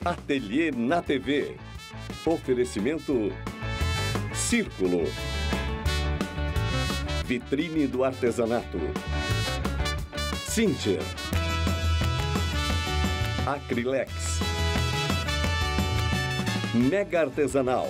Ateliê na TV. Oferecimento Círculo. Vitrine do Artesanato. Cíntia. Acrilex. Mega Artesanal.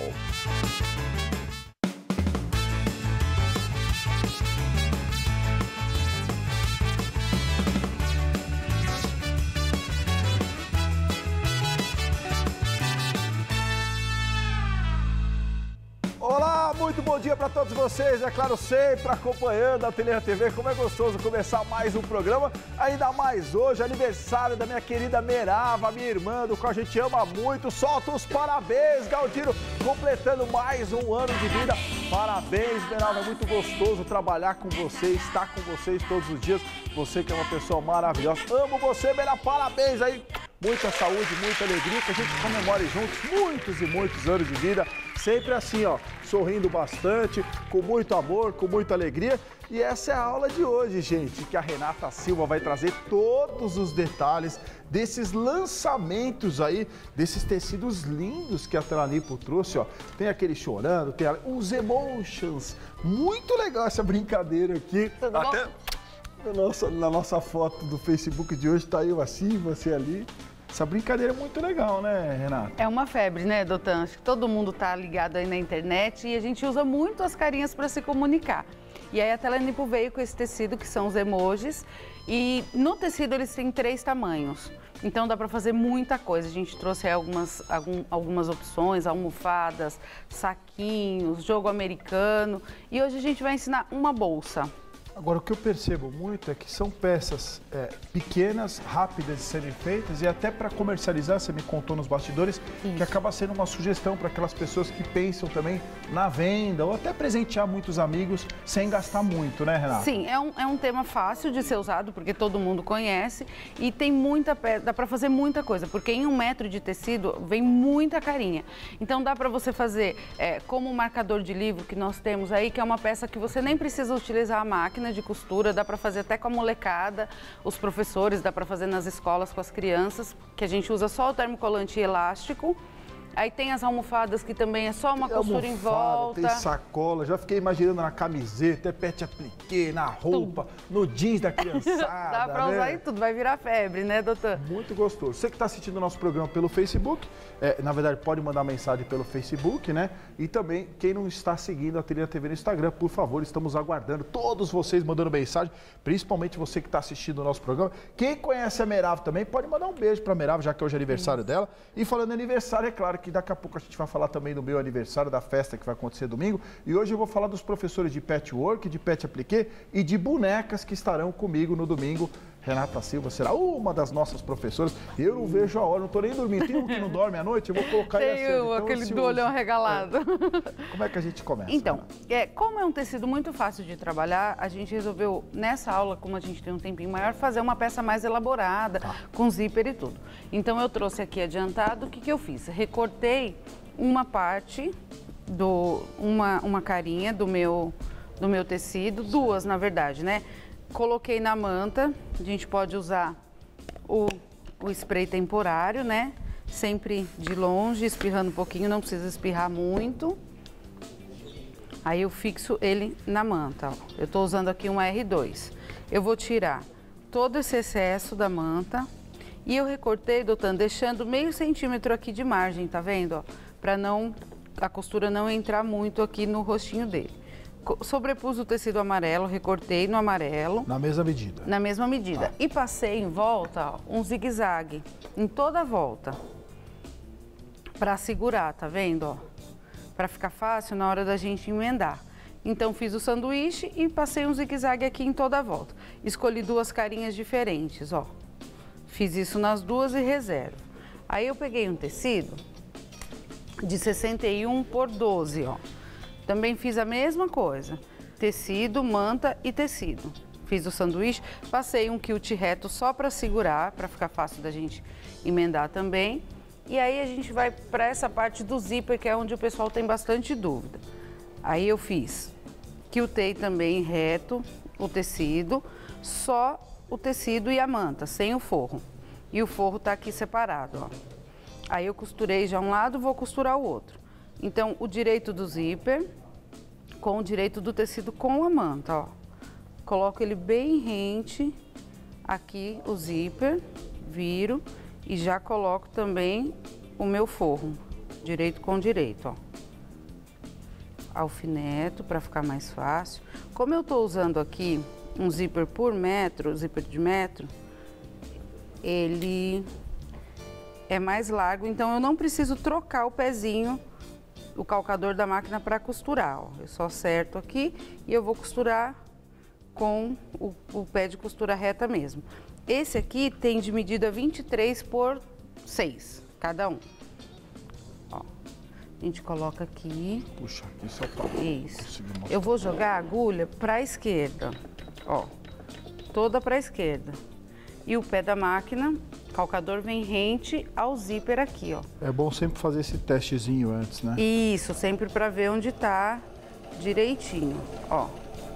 Olá, muito bom dia para todos vocês, é claro, sempre acompanhando a Ateliê na TV. Como é gostoso começar mais um programa, ainda mais hoje, aniversário da minha querida Merava, minha irmã, do qual a gente ama muito. Solta os parabéns, Galdino, completando mais um ano de vida. Parabéns, Merava, é muito gostoso trabalhar com você, estar com vocês todos os dias. Você que é uma pessoa maravilhosa. Amo você, Merava, parabéns aí. Muita saúde, muita alegria, que a gente comemore juntos muitos e muitos anos de vida. Sempre assim, ó, sorrindo bastante, com muito amor, com muita alegria. E essa é a aula de hoje, gente, que a Renata Silva vai trazer todos os detalhes desses lançamentos aí, desses tecidos lindos que a Telanipo trouxe, ó. Tem aquele chorando, tem os emotions. Muito legal essa brincadeira aqui. Tudo até na nossa foto do Facebook de hoje tá eu assim, você ali. Essa brincadeira é muito legal, né, Renata? É uma febre, né, Doutan? Acho que todo mundo tá ligado aí na internet e a gente usa muito as carinhas para se comunicar. E aí a Telanipo veio com esse tecido, que são os emojis, e no tecido eles têm 3 tamanhos. Então dá para fazer muita coisa. A gente trouxe aí algumas opções, almofadas, saquinhos, jogo americano. E hoje a gente vai ensinar uma bolsa. Agora, o que eu percebo muito é que são peças pequenas, rápidas de serem feitas e até para comercializar, você me contou nos bastidores, que acaba sendo uma sugestão para aquelas pessoas que pensam também na venda ou até presentear muitos amigos sem gastar muito, né, Renata? Sim, é um tema fácil de ser usado, porque todo mundo conhece e tem muita peça, dá para fazer muita coisa, porque em 1 metro de tecido vem muita carinha. Então dá para você fazer como um marcador de livro que nós temos aí, que é uma peça que você nem precisa utilizar a máquina de costura, dá para fazer até com a molecada, os professores, dá para fazer nas escolas com as crianças, que a gente usa só o termocolante elástico. Aí tem as almofadas, que também é só uma costura em volta. Tem sacola, já fiquei imaginando na camiseta, pet appliqué, na roupa, no jeans da criançada. Dá pra usar em tudo, vai virar febre, né, doutor? Muito gostoso. Você que está assistindo o nosso programa pelo Facebook, na verdade pode mandar mensagem pelo Facebook, né? E também, quem não está seguindo a Ateliê na TV no Instagram, por favor, estamos aguardando todos vocês mandando mensagem, principalmente você que está assistindo o nosso programa. Quem conhece a Merava também, pode mandar um beijo para a Merava, já que hoje é aniversário dela. E falando em aniversário, é claro que daqui a pouco a gente vai falar também do meu aniversário, da festa que vai acontecer domingo. E hoje eu vou falar dos professores de patchwork, de pet appliqué e de bonecas que estarão comigo no domingo. Renata Silva será uma das nossas professoras. Eu não vejo a hora, não estou nem dormindo. Tem um que não dorme à noite, eu vou colocar ele cedo. Tem aquele do olhão arregalado. Como é que a gente começa? Então, como é um tecido muito fácil de trabalhar, a gente resolveu, nessa aula, como a gente tem um tempinho maior, fazer uma peça mais elaborada, com zíper e tudo. Então, eu trouxe aqui adiantado, o que eu fiz? Recortei uma parte, uma carinha do meu tecido, 2, na verdade, né? Coloquei na manta, a gente pode usar o spray temporário, né? Sempre de longe, espirrando um pouquinho, não precisa espirrar muito. Aí eu fixo ele na manta, ó. Eu tô usando aqui um R2. Eu vou tirar todo esse excesso da manta e eu recortei, Doutan, deixando meio centímetro aqui de margem, tá vendo, ó? Pra a costura não entrar muito aqui no rostinho dele. Sobrepus o tecido amarelo, recortei no amarelo. Na mesma medida? Na mesma medida. E passei em volta, ó, um zigue-zague, em toda a volta. Pra segurar, tá vendo, ó? Pra ficar fácil na hora da gente emendar. Então fiz o sanduíche e passei um zigue-zague aqui em toda a volta. Escolhi 2 carinhas diferentes, ó. Fiz isso nas 2 e reservo. Aí eu peguei um tecido de 61 por 12, ó. Também fiz a mesma coisa, tecido, manta e tecido. Fiz o sanduíche, passei um quilt reto só para segurar, para ficar fácil da gente emendar também. E aí a gente vai para essa parte do zíper, que é onde o pessoal tem bastante dúvida. Aí eu quiltei também reto o tecido, só o tecido e a manta, sem o forro. E o forro tá aqui separado, ó. Aí eu costurei já um lado, vou costurar o outro. Então, o direito do zíper com o direito do tecido com a manta, ó. Coloco ele bem rente, aqui o zíper, viro e já coloco também o meu forro, direito com direito, ó. Alfineto para ficar mais fácil. Como eu tô usando aqui um zíper por metro, zíper de metro, ele é mais largo, então eu não preciso trocar o pezinho, o calcador da máquina para costurar, ó. Eu só acerto aqui e eu vou costurar com o pé de costura reta mesmo. Esse aqui tem de medida 23 por 6, cada um. Ó, a gente coloca aqui. Puxa, aqui só tá. Isso. Eu vou jogar a agulha para a esquerda, ó, toda para a esquerda. E o pé da máquina, o calcador vem rente ao zíper aqui, ó. É bom sempre fazer esse testezinho antes, né? Isso, sempre para ver onde tá direitinho, ó.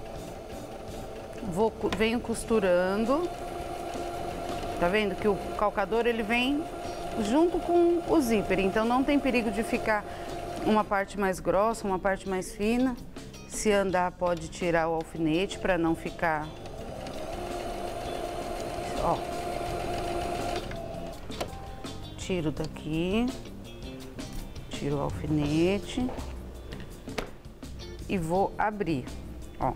Venho costurando. Tá vendo que o calcador ele vem junto com o zíper, então não tem perigo de ficar uma parte mais grossa, uma parte mais fina. Se andar pode tirar o alfinete para não ficar, ó. Tiro daqui, tiro o alfinete e vou abrir, ó.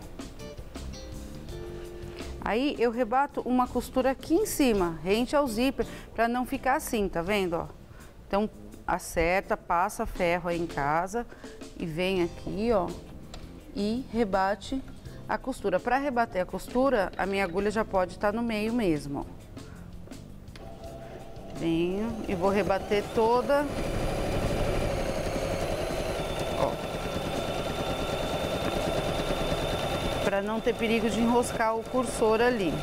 Aí eu rebato uma costura aqui em cima, rente ao zíper, para não ficar assim, tá vendo, ó? Então acerta, passa ferro aí em casa e vem aqui, ó, e rebate a costura. Para rebater a costura, a minha agulha já pode estar no meio mesmo, ó. Venho e vou rebater toda, ó. Para não ter perigo de enroscar o cursor ali.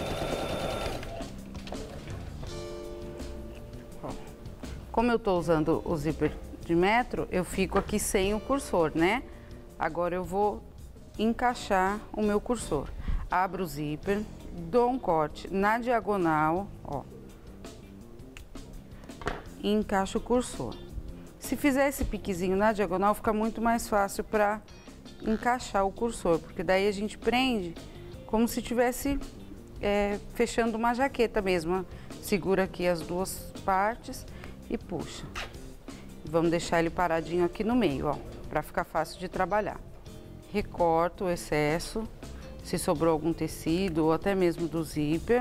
Ó. Como eu tô usando o zíper de metro, eu fico aqui sem o cursor, né? Agora eu vou encaixar o meu cursor. Abro o zíper, dou um corte na diagonal, ó. E encaixo o cursor. Se fizer esse piquezinho na diagonal, fica muito mais fácil para encaixar o cursor, porque daí a gente prende como se estivesse fechando uma jaqueta mesmo. Segura aqui as duas partes e puxa. Vamos deixar ele paradinho aqui no meio, ó, para ficar fácil de trabalhar. Recorto o excesso, se sobrou algum tecido ou até mesmo do zíper.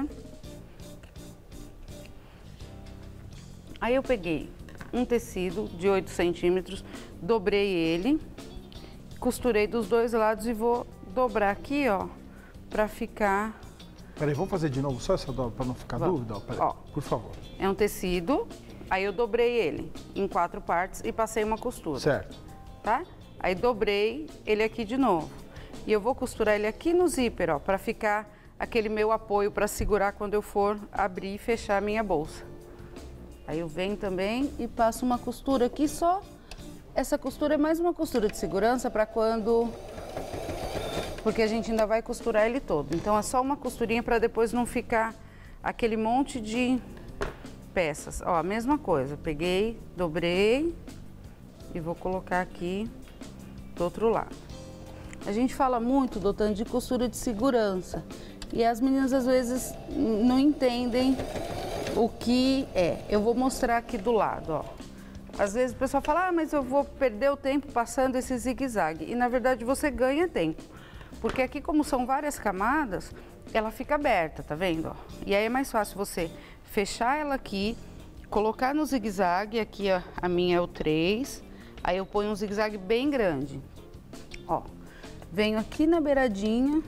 Aí eu peguei um tecido de 8 centímetros, dobrei ele, costurei dos dois lados e vou dobrar aqui, ó, pra ficar... Peraí, vamos fazer de novo só essa dobra pra não ficar dúvida? Ó, por favor. É um tecido, aí eu dobrei ele em 4 partes e passei uma costura. Certo. Tá? Aí dobrei ele aqui de novo. E eu vou costurar ele aqui no zíper, ó, pra ficar aquele meu apoio pra segurar quando eu for abrir e fechar a minha bolsa. Aí eu venho também e passo uma costura aqui só. Essa costura é mais uma costura de segurança para quando... Porque a gente ainda vai costurar ele todo. Então é só uma costurinha para depois não ficar aquele monte de peças. Ó, a mesma coisa. Peguei, dobrei e vou colocar aqui do outro lado. A gente fala muito, doutor, de costura de segurança. E as meninas às vezes não entendem o que é. Eu vou mostrar aqui do lado, ó. Às vezes o pessoal fala, ah, mas eu vou perder o tempo passando esse zigue-zague. E na verdade você ganha tempo. Porque aqui, como são várias camadas, ela fica aberta, tá vendo? Ó? E aí é mais fácil você fechar ela aqui, colocar no zigue-zague, aqui ó, a minha é o 3. Aí eu ponho um zigue-zague bem grande. Ó, venho aqui na beiradinha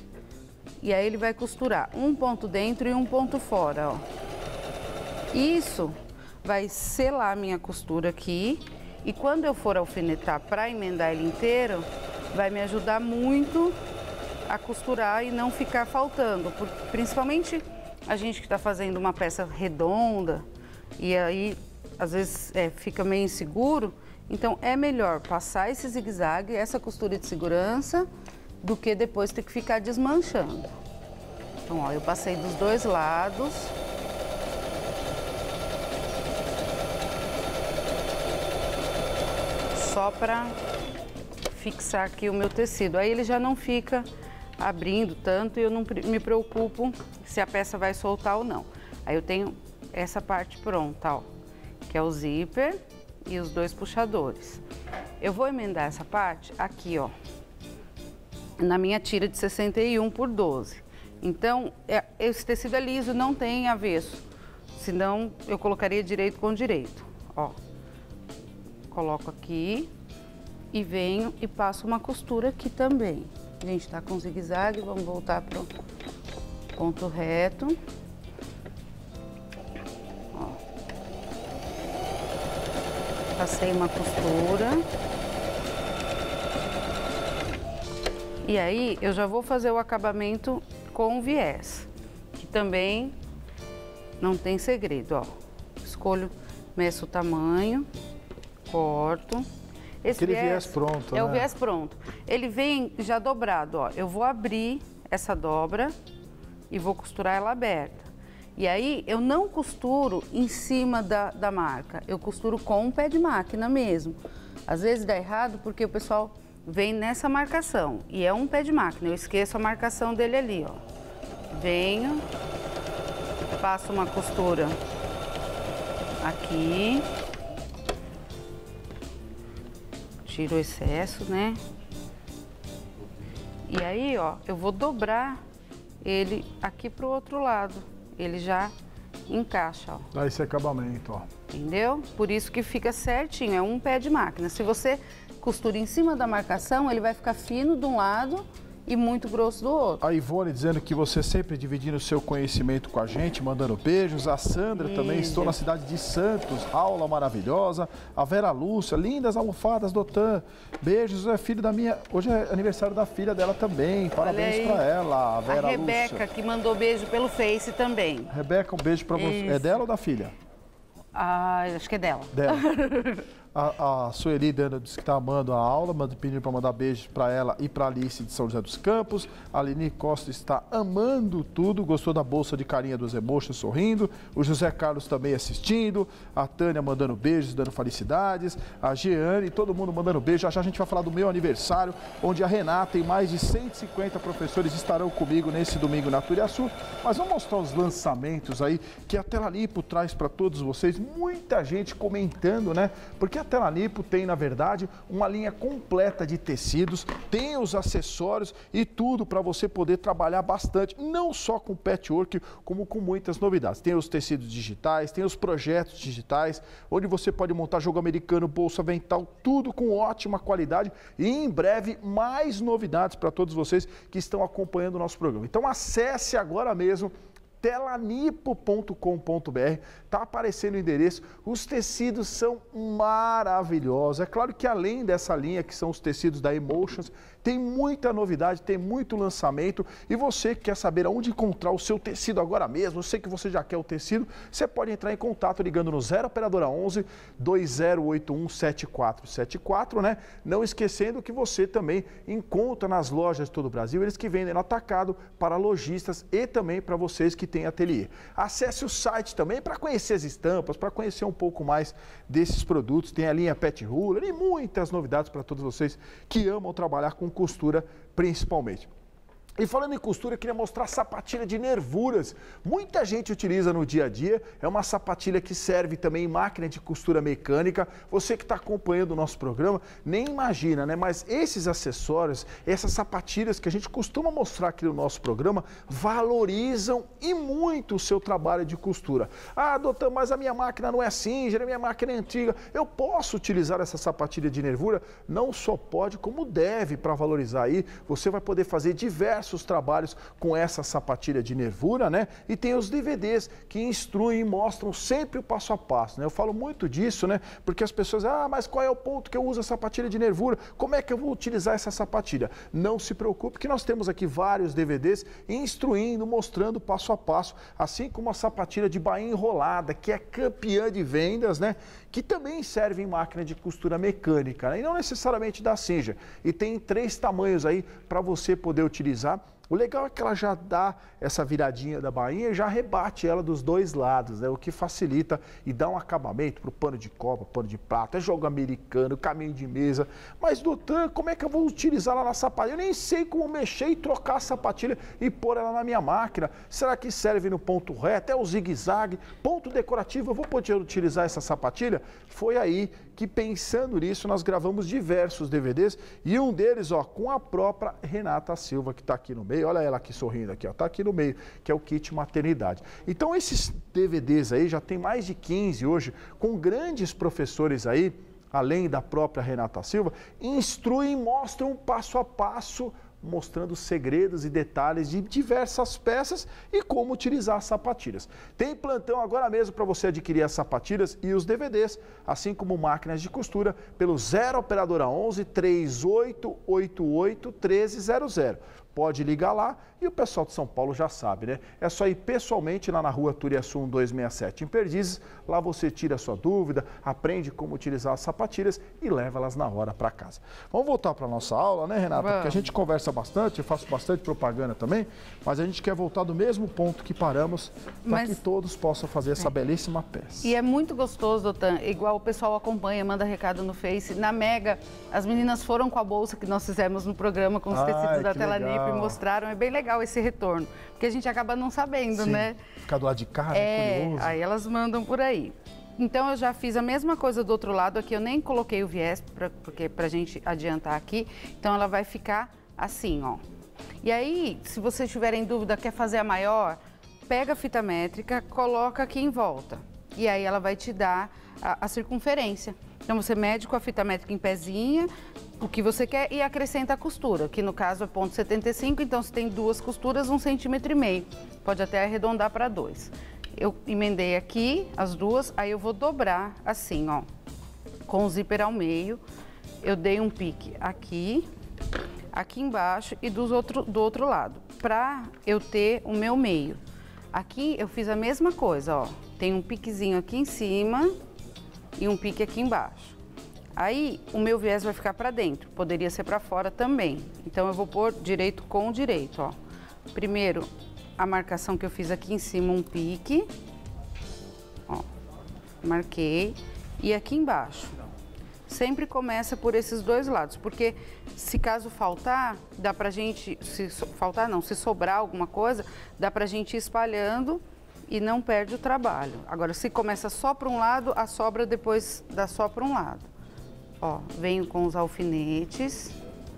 e aí ele vai costurar um ponto dentro e um ponto fora, ó. Isso vai selar a minha costura aqui e quando eu for alfinetar para emendar ele inteiro, vai me ajudar muito a costurar e não ficar faltando, porque principalmente a gente que está fazendo uma peça redonda e aí às vezes fica meio inseguro, então é melhor passar esse zigue-zague, essa costura de segurança, do que depois ter que ficar desmanchando. Então, ó, eu passei dos dois lados. só para fixar aqui o meu tecido. Aí ele já não fica abrindo tanto e eu não me preocupo se a peça vai soltar ou não. Aí eu tenho essa parte pronta, ó, que é o zíper e os 2 puxadores. Eu vou emendar essa parte aqui, ó, na minha tira de 61 por 12. Então, esse tecido é liso, não tem avesso, senão eu colocaria direito com direito, ó. Coloco aqui e venho e passo uma costura aqui também. A gente tá com zigue-zague, vamos voltar pro ponto reto. Ó. Passei uma costura. E aí, eu já vou fazer o acabamento com viés, que também não tem segredo, ó. Escolho, meço o tamanho, corto. Esse viés pronto, é né? o viés pronto. Ele vem já dobrado, ó. Eu vou abrir essa dobra e vou costurar ela aberta. E aí, eu não costuro em cima da marca, eu costuro com um pé de máquina mesmo. Às vezes dá errado porque o pessoal vem nessa marcação e é um pé de máquina, eu esqueço a marcação dele ali, ó. Venho, passo uma costura aqui, tiro o excesso, né? E aí, ó, eu vou dobrar ele aqui pro outro lado, ele já encaixa, ó. Dá esse acabamento, ó. Entendeu? Por isso que fica certinho, é um pé de máquina. Se você costura em cima da marcação, ele vai ficar fino de um lado e muito grosso do outro. A Ivone dizendo que você sempre dividindo o seu conhecimento com a gente, mandando beijos. A Sandra também, estou na cidade de Santos, aula maravilhosa. A Vera Lúcia, lindas almofadas do Tan. Beijos, é filho da minha... Hoje é aniversário da filha dela também, parabéns pra ela, a Vera Lúcia. A Rebeca, que mandou beijo pelo Face também. Rebeca, um beijo pra você. É dela ou da filha? Ah, acho que é dela. Dela. A Sueli disse que está amando a aula, pedindo para mandar beijos para ela e para a Alice de São José dos Campos. A Aline Costa está amando tudo, gostou da bolsa de carinha dos emotions, sorrindo. O José Carlos também assistindo. A Tânia mandando beijos, dando felicidades. A Jeane, todo mundo mandando beijos. Já a gente vai falar do meu aniversário, onde a Renata e mais de 150 professores estarão comigo nesse domingo na Turiaçu. Mas vamos mostrar os lançamentos aí que a Tela Lipo traz para todos vocês. Muita gente comentando, né? Porque a Tela Lipo tem, na verdade, uma linha completa de tecidos, tem os acessórios e tudo para você poder trabalhar bastante, não só com patchwork, como com muitas novidades. Tem os tecidos digitais, tem os projetos digitais, onde você pode montar jogo americano, bolsa avental, tudo com ótima qualidade e em breve mais novidades para todos vocês que estão acompanhando o nosso programa. Então acesse agora mesmo telanipo.com.br, tá aparecendo o endereço, os tecidos são maravilhosos. É claro que além dessa linha, que são os tecidos da Emotions, tem muita novidade, tem muito lançamento e você que quer saber onde encontrar o seu tecido agora mesmo, eu sei que você já quer o tecido, você pode entrar em contato ligando no 0 operadora 11 2081 7474, né? Não esquecendo que você também encontra nas lojas de todo o Brasil, eles que vendem no atacado para lojistas e também para vocês que têm ateliê. Acesse o site também para conhecer as estampas, para conhecer um pouco mais desses produtos, tem a linha Pet Ruler e muitas novidades para todos vocês que amam trabalhar com costura principalmente. E falando em costura, eu queria mostrar a sapatilha de nervuras. Muita gente utiliza no dia a dia, é uma sapatilha que serve também em máquina de costura mecânica. Você que está acompanhando o nosso programa, nem imagina, né? Mas esses acessórios, essas sapatilhas que a gente costuma mostrar aqui no nosso programa, valorizam e muito o seu trabalho de costura. Ah, doutor, mas a minha máquina não é Singer, a minha máquina é antiga. Eu posso utilizar essa sapatilha de nervura? Não só pode, como deve para valorizar aí. Você vai poder fazer diversos trabalhos com essa sapatilha de nervura, né? E tem os DVDs que instruem e mostram sempre o passo a passo, né? Eu falo muito disso, né? Porque as pessoas, mas qual é o ponto que eu uso a sapatilha de nervura? Como é que eu vou utilizar essa sapatilha? Não se preocupe que nós temos aqui vários DVDs instruindo, mostrando passo a passo, assim como a sapatilha de bainha enrolada, que é campeã de vendas, né? Que também serve em máquina de costura mecânica, né? E não necessariamente da Singer. E tem 3 tamanhos aí para você poder utilizar. O legal é que ela já dá essa viradinha da bainha e já rebate ela dos dois lados, né? O que facilita e dá um acabamento para o pano de copa, pano de prato, é jogo americano, caminho de mesa. Mas, doutor, como é que eu vou utilizar ela na sapatilha? Eu nem sei como mexer e trocar a sapatilha e pôr ela na minha máquina. Será que serve no ponto reto? É o zigue-zague? Ponto decorativo? Eu vou poder utilizar essa sapatilha? Foi aí que, pensando nisso, nós gravamos diversos DVDs e um deles, ó, com a própria Renata Silva, que está aqui no meio. Olha ela aqui sorrindo aqui, ó, tá aqui no meio, que é o kit maternidade. Então, esses DVDs aí, já tem mais de 15 hoje, com grandes professores aí, além da própria Renata Silva, instruem e mostram passo a passo, mostrando segredos e detalhes de diversas peças e como utilizar as sapatilhas. Tem plantão agora mesmo para você adquirir as sapatilhas e os DVDs, assim como máquinas de costura, pelo 0 operadora 11 3888 1300. Pode ligar lá e o pessoal de São Paulo já sabe, né? É só ir pessoalmente lá na rua Turiaçu 1267 em Perdizes. Lá você tira a sua dúvida, aprende como utilizar as sapatilhas e leva elas na hora para casa. Vamos voltar para a nossa aula, né, Renata? Vamos. Porque a gente conversa bastante, eu faço bastante propaganda também, mas a gente quer voltar do mesmo ponto que paramos para que todos possam fazer essa belíssima peça. E é muito gostoso, Otan, igual o pessoal acompanha, manda recado no Face. Na Mega, as meninas foram com a bolsa que nós fizemos no programa com os tecidos da Tela Nip e mostraram. É bem legal esse retorno, porque a gente acaba não sabendo, né? Ficar do lado de cá, é curioso. Aí elas mandam por aí. Então eu já fiz a mesma coisa do outro lado, aqui eu nem coloquei o viés, porque pra gente adiantar aqui. Então ela vai ficar assim, ó. E aí, se vocês tiverem dúvida, quer fazer a maior, pega a fita métrica, coloca aqui em volta. E aí ela vai te dar a circunferência. Então você mede com a fita métrica em pezinha o que você quer e acrescenta a costura, que no caso é ponto 75, então se tem duas costuras, 1,5 cm. Pode até arredondar para 2. Eu emendei aqui as duas, aí eu vou dobrar assim, ó, com o zíper ao meio. Eu dei um pique aqui, aqui embaixo e do outro lado, para eu ter o meu meio. Aqui eu fiz a mesma coisa, ó, tem um piquezinho aqui em cima e um pique aqui embaixo. Aí o meu viés vai ficar para dentro, poderia ser para fora também. Então eu vou pôr direito com direito, ó. Primeiro, a marcação que eu fiz aqui em cima, um pique, ó, marquei, e aqui embaixo. Sempre começa por esses dois lados, porque se caso faltar, dá pra gente, se sobrar alguma coisa, dá pra gente ir espalhando e não perde o trabalho. Agora, se começa só para um lado, a sobra depois dá só para um lado. Ó, venho com os alfinetes,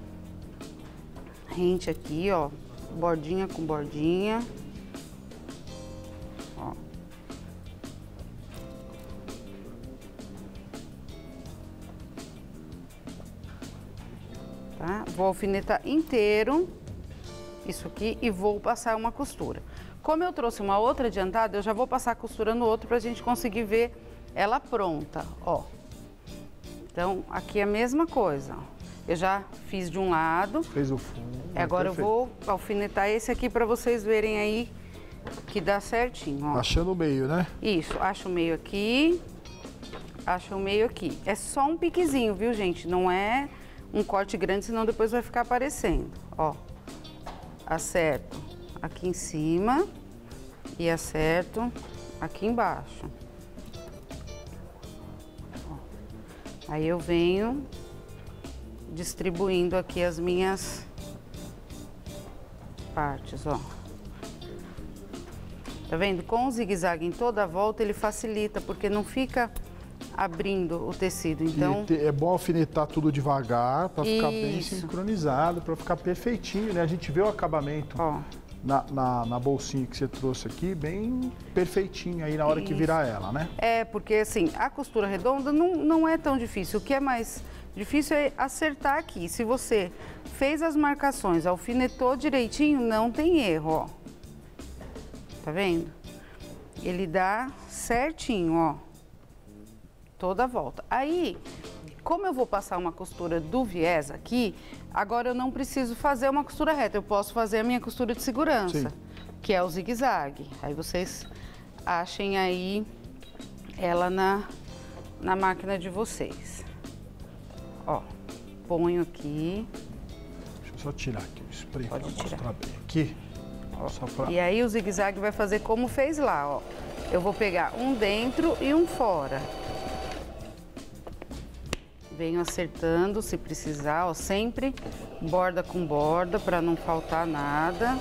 rente aqui, ó, bordinha com bordinha. Ó. Tá? Vou alfinetar inteiro isso aqui e vou passar uma costura. Como eu trouxe uma outra adiantada, eu já vou passar a costura no outro pra gente conseguir ver ela pronta, ó. Então, aqui é a mesma coisa. Eu já fiz de um lado. Fez o fundo. Agora eu vou alfinetar esse aqui para vocês verem aí que dá certinho, ó. Achando o meio, né? Isso, acho o meio aqui, acho o meio aqui. É só um piquezinho, viu, gente? Não é um corte grande, senão depois vai ficar aparecendo, ó. Acerto aqui em cima e acerto aqui embaixo. Aí eu venho distribuindo aqui as minhas partes, ó. Tá vendo? Com o zigue-zague em toda a volta, ele facilita, porque não fica abrindo o tecido, então... E é bom alfinetar tudo devagar, para ficar bem sincronizado, para ficar perfeitinho, né? A gente vê o acabamento ó, na bolsinha que você trouxe aqui, bem perfeitinho aí na hora que virar ela, né? É, porque assim, a costura redonda não é tão difícil. O que é mais difícil é acertar aqui. Se você fez as marcações, alfinetou direitinho, não tem erro, ó. Tá vendo? Ele dá certinho, ó. Toda a volta. Aí, como eu vou passar uma costura do viés aqui, agora eu não preciso fazer uma costura reta. Eu posso fazer a minha costura de segurança, que é o zigue-zague. Aí vocês achem aí ela na máquina de vocês. Ó, ponho aqui. Deixa eu só tirar aqui o spray para mostrar bem aqui. aqui. Só pra... E aí o zigue-zague vai fazer como fez lá, ó. Eu vou pegar um dentro e um fora. Venho acertando se precisar, ó, sempre borda com borda para não faltar nada.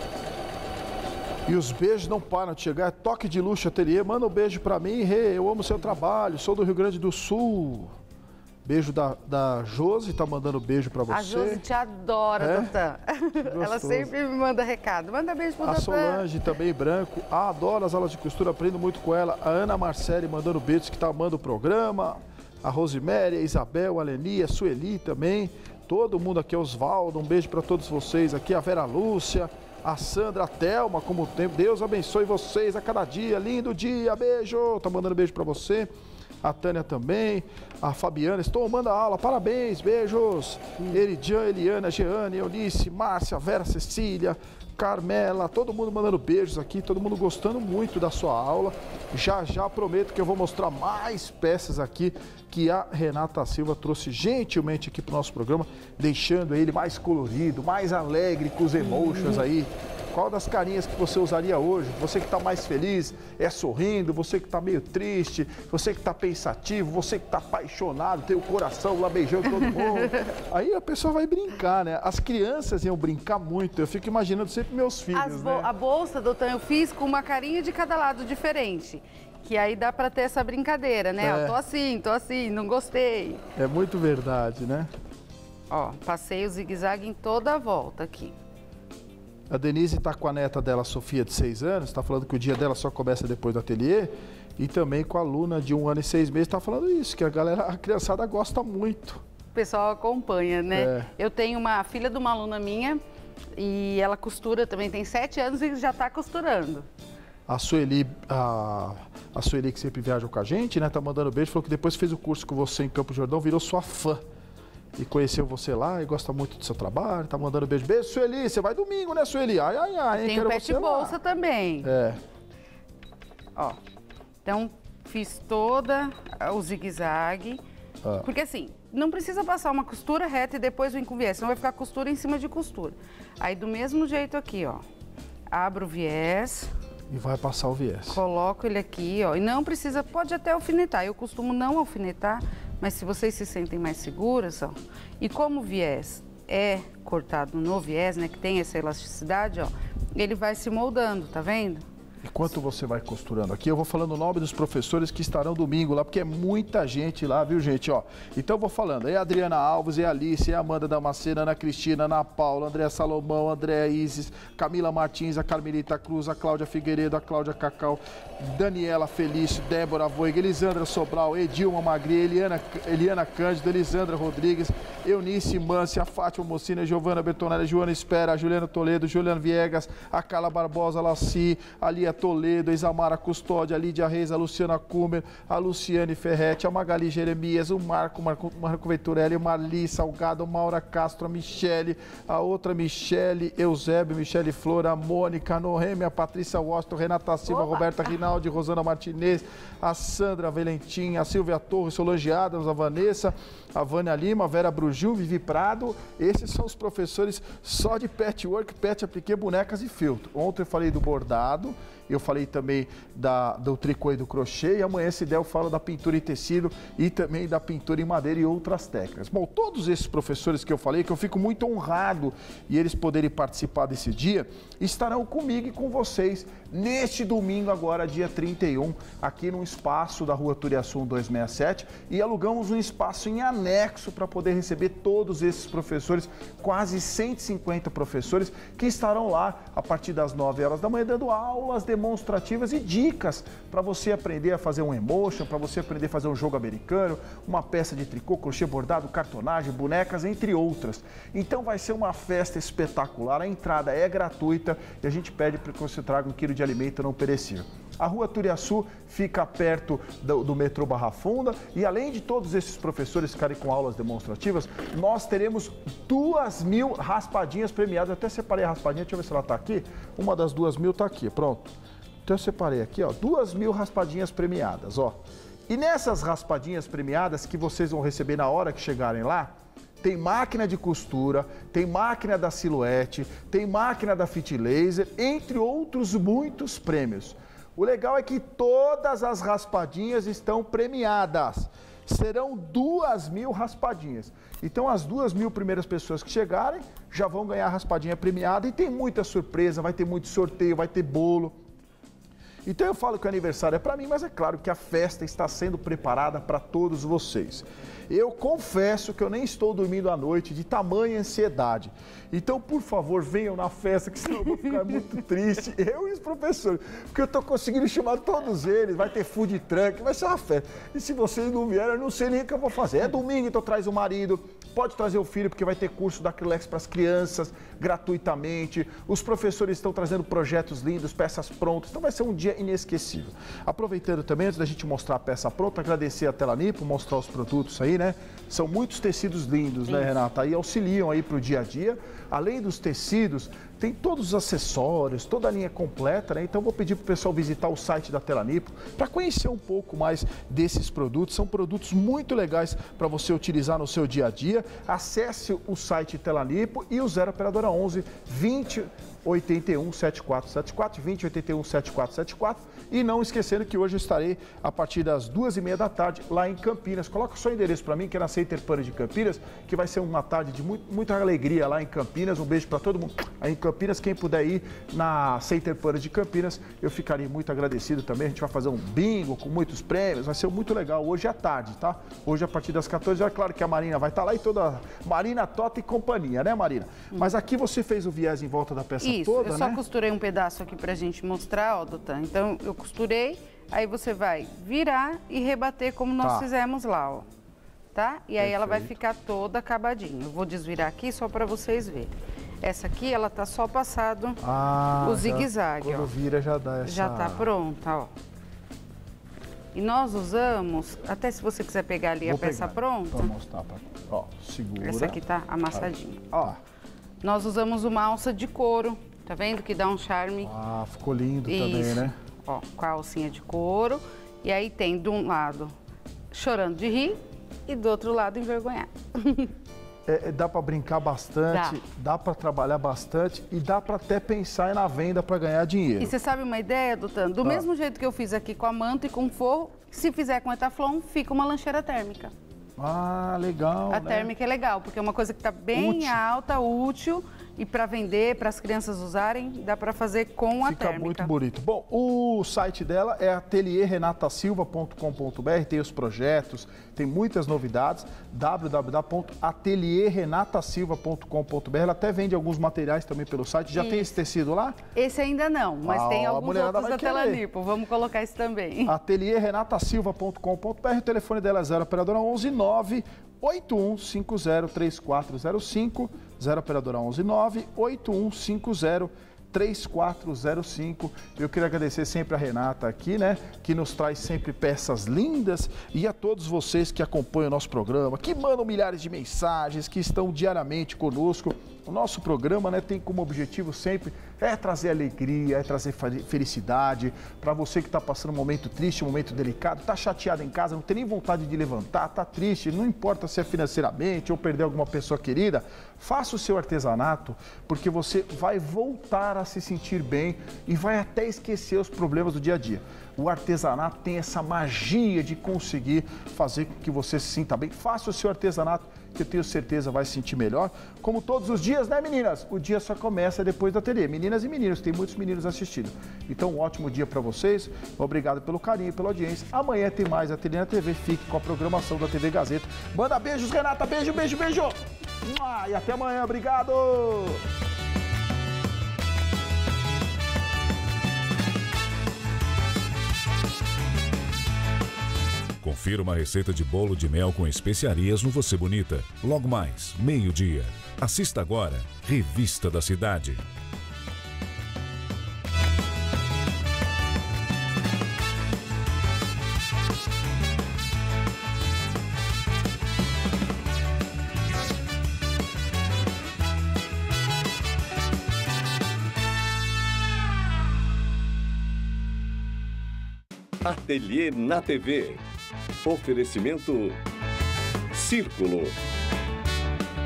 E os beijos não param de chegar. Toque de Luxo Ateliê, manda um beijo pra mim. Rê, eu amo seu trabalho, sou do Rio Grande do Sul. Beijo da Josi, tá mandando beijo pra você. A Josi te adora, Doutor. Ela sempre me manda recado. Manda beijo pro Doutor. A Solange também, branco. Adoro as aulas de costura, aprendo muito com ela. A Ana Marcelli mandando beijos, que tá amando o programa. A Rosemary, a Isabel, a Leni, a Sueli também. Todo mundo aqui, Osvaldo, um beijo pra todos vocês aqui. A Vera Lúcia. A Sandra, a Thelma, como o tempo. Deus abençoe vocês a cada dia. Lindo dia, beijo. Tá mandando beijo pra você. A Tânia também. A Fabiana, estou amando a aula. Parabéns, beijos. Eridian, Eliana, Jeane, Eunice, Márcia, Vera, Cecília, Carmela. Todo mundo mandando beijos aqui. Todo mundo gostando muito da sua aula. Já prometo que eu vou mostrar mais peças aqui que a Renata Silva trouxe gentilmente aqui para o nosso programa, deixando ele mais colorido, mais alegre com os emotions aí. Qual das carinhas que você usaria hoje? Você que está mais feliz, é sorrindo, você que está meio triste, você que está pensativo, você que está apaixonado, tem o coração lá beijando todo mundo. Aí a pessoa vai brincar, né? As crianças iam brincar muito, eu fico imaginando sempre meus filhos, né? A bolsa, doutor, eu fiz com uma carinha de cada lado diferente. Que aí dá para ter essa brincadeira, né? É. Ó, tô assim, não gostei. É muito verdade, né? Ó, passei o zigue-zague em toda a volta aqui. A Denise está com a neta dela, Sofia, de 6 anos, está falando que o dia dela só começa depois do ateliê. E também com a aluna de 1 ano e 6 meses, está falando isso, que a criançada gosta muito. O pessoal acompanha, né? É. Eu tenho uma filha de uma aluna minha e ela costura também, tem 7 anos e já está costurando. A Sueli, a Sueli que sempre viaja com a gente, né? Tá mandando beijo, falou que depois fez o curso com você em Campo Jordão, virou sua fã. E conheceu você lá e gosta muito do seu trabalho, tá mandando beijo. Beijo, Sueli, você vai domingo, né, Sueli? Ai, hein? Tem o pet bolsa também. É. Ó, então fiz toda o zigue-zague. Porque assim, não precisa passar uma costura reta e depois vem com viés, senão vai ficar costura em cima de costura. Aí do mesmo jeito aqui, ó, abro o viés. E vai passar o viés. Coloco ele aqui, ó, e não precisa, pode até alfinetar. Eu costumo não alfinetar, mas se vocês se sentem mais seguras, ó. E como o viés é cortado no viés, né, que tem essa elasticidade, ó, ele vai se moldando, tá vendo? Enquanto você vai costurando aqui, eu vou falando o nome dos professores que estarão domingo lá, porque é muita gente lá, viu, gente? Ó, então eu vou falando. É a Adriana Alves, é a Alice, é a Amanda Damasceno, Ana Cristina, Ana Paula, Andréa Salomão, Andréa Isis, Camila Martins, a Carmelita Cruz, a Cláudia Figueiredo, a Cláudia Cacau, Daniela Felício, Débora Voig, Elisandra Sobral, Edilma Magri, Eliana Cândido, Elisandra Rodrigues, Eunice Mância, a Fátima Mocina, Giovana Bertonelli, Joana Espera, a Juliana Toledo, Juliana Viegas, a Carla Barbosa, a Laci, a Lia Toledo, a Isamara Custódia, a Lídia Reis, a Luciana Kumer, a Luciane Ferretti, a Magali Jeremias, o Marco Venturelli, o Marli Salgado, a Maura Castro, a Michele, a outra Michele, Eusébio, Michele Flor, a Mônica, a Noêmia, a Patrícia Washington, Renata Silva, a Roberta Rinaldi, Rosana Martinez, a Sandra Valentim, a Silvia Torres, Solange Adams, a Vanessa, a Vânia Lima, a Vera Brugil, Vivi Prado. Esses são os professores só de patchwork, pet apliqué, bonecas e feltro. Ontem eu falei do bordado, eu falei também do tricô e do crochê, e amanhã, se der, eu falo da pintura em tecido e também da pintura em madeira e outras técnicas. Bom, todos esses professores que eu falei, que eu fico muito honrado e eles poderem participar desse dia, estarão comigo e com vocês neste domingo agora, dia 31, aqui no espaço da Rua Turiaçu 267, e alugamos um espaço em anexo para poder receber todos esses professores, quase 150 professores que estarão lá a partir das 9 horas da manhã, dando aulas demonstrativas e dicas para você aprender a fazer um emotion, para você aprender a fazer um jogo americano, uma peça de tricô, crochê, bordado, cartonagem, bonecas, entre outras. Então vai ser uma festa espetacular, a entrada é gratuita e a gente pede para que você traga 1 quilo de alimento não perecível. A Rua Turiaçu fica perto do metrô Barra Funda e além de todos esses professores ficarem com aulas demonstrativas, nós teremos 2.000 raspadinhas premiadas. Eu até separei a raspadinha, deixa eu ver se ela está aqui. Uma das 2.000 está aqui, pronto. Então eu separei aqui, ó, 2.000 raspadinhas premiadas, ó. E nessas raspadinhas premiadas que vocês vão receber na hora que chegarem lá, tem máquina de costura, tem máquina da Silhouette, tem máquina da Fit Laser, entre outros muitos prêmios. O legal é que todas as raspadinhas estão premiadas. Serão 2.000 raspadinhas. Então, as 2.000 primeiras pessoas que chegarem já vão ganhar a raspadinha premiada. E tem muita surpresa, vai ter muito sorteio, vai ter bolo. Então, eu falo que o aniversário é para mim, mas é claro que a festa está sendo preparada para todos vocês. Eu confesso que eu nem estou dormindo à noite de tamanha ansiedade. Então, por favor, venham na festa, que senão eu vou ficar muito triste. Eu e os professores, porque eu estou conseguindo chamar todos eles. Vai ter food truck, vai ser uma festa. E se vocês não vierem, eu não sei nem o que eu vou fazer. É domingo, então traz o marido, pode trazer o filho, porque vai ter curso da Acrylex para as crianças, gratuitamente. Os professores estão trazendo projetos lindos, peças prontas. Então, vai ser um dia inesquecível. Aproveitando também, antes da gente mostrar a peça pronta, agradecer a Tela Nipo, mostrar os produtos aí, né? São muitos tecidos lindos, né, Renata? Aí auxiliam aí para o dia a dia. Além dos tecidos, tem todos os acessórios, toda a linha completa, né? Então vou pedir para o pessoal visitar o site da Tela Nipo para conhecer um pouco mais desses produtos. São produtos muito legais para você utilizar no seu dia a dia. Acesse o site Tela Nipo e o 0 Operadora 11 20 81 7474, 20 81 7474. E não esquecendo que hoje eu estarei a partir das 2h30 da tarde lá em Campinas. Coloca o seu endereço para mim, que é na Center Pane de Campinas, que vai ser uma tarde de muita alegria lá em Campinas. Um beijo para todo mundo aí em Campinas. Quem puder ir na Center Pane de Campinas, eu ficaria muito agradecido também. A gente vai fazer um bingo com muitos prêmios, vai ser muito legal hoje à tarde, tá? Hoje a partir das 14 horas, claro que a Marina vai estar lá e toda a Marina, Tota e companhia, né, Marina? Mas aqui você fez o viés em volta da peça toda, eu só costurei um pedaço aqui pra gente mostrar, ó, Doutor. Então, eu costurei, aí você vai virar e rebater como nós fizemos lá, ó. Tá? E aí ela vai ficar toda acabadinha. Eu vou desvirar aqui só pra vocês verem. Essa aqui, ela tá só passado o zigue-zague, ó. Quando vira já dá essa... Já tá pronta, ó. E nós usamos, até se você quiser pegar ali a peça pronta. Vou mostrar pra... Ó, segura. Essa aqui tá amassadinha, ó. Nós usamos uma alça de couro. Tá vendo que dá um charme? Ah, ficou lindo também, né? Ó, com a alcinha de couro. E aí tem de um lado chorando de rir e do outro lado envergonhado. Dá para brincar bastante, dá para trabalhar bastante e dá para até pensar na venda para ganhar dinheiro. E você sabe uma ideia, Doutor? Do mesmo jeito que eu fiz aqui com a manta e com o forro, se fizer com etaflon, fica uma lancheira térmica. Ah, legal, A térmica é legal, porque é uma coisa que está bem alta, útil. E para vender, para as crianças usarem, dá para fazer com a térmica. Fica muito bonito. Bom, o site dela é atelierrenatasilva.com.br, tem os projetos, tem muitas novidades, www.atelierrenatasilva.com.br. Ela até vende alguns materiais também pelo site. Já tem esse tecido lá? Esse ainda não, mas tem alguns outros da Tela Nipo. Vamos colocar esse também. atelierrenatasilva.com.br, o telefone dela é 0 Operadora 11 9 8150-3405, 0 Operadora 11 9 8150-3405. Eu queria agradecer sempre a Renata aqui, né, que nos traz sempre peças lindas, e a todos vocês que acompanham o nosso programa, que mandam milhares de mensagens, que estão diariamente conosco. O nosso programa, né, tem como objetivo sempre trazer alegria, trazer felicidade para você que está passando um momento triste, um momento delicado, está chateado em casa, não tem nem vontade de levantar, está triste, não importa se é financeiramente ou perder alguma pessoa querida, faça o seu artesanato, porque você vai voltar a se sentir bem e vai até esquecer os problemas do dia a dia. O artesanato tem essa magia de conseguir fazer com que você se sinta bem. Faça o seu artesanato, que eu tenho certeza vai se sentir melhor. Como todos os dias, né, meninas? O dia só começa depois da ateliê. Meninas e meninos, tem muitos meninos assistindo. Então, um ótimo dia para vocês. Obrigado pelo carinho, pela audiência. Amanhã tem mais Ateliê na TV. Fique com a programação da TV Gazeta. Manda beijos, Renata. Beijo, beijo, beijo. E até amanhã. Obrigado. Confira uma receita de bolo de mel com especiarias no Você Bonita. Logo mais, meio-dia. Assista agora, Revista da Cidade. Ateliê na TV. Oferecimento Círculo.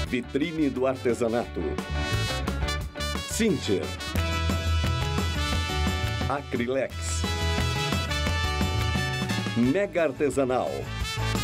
Vitrine do artesanato. Sinter. Acrilex. Mega Artesanal.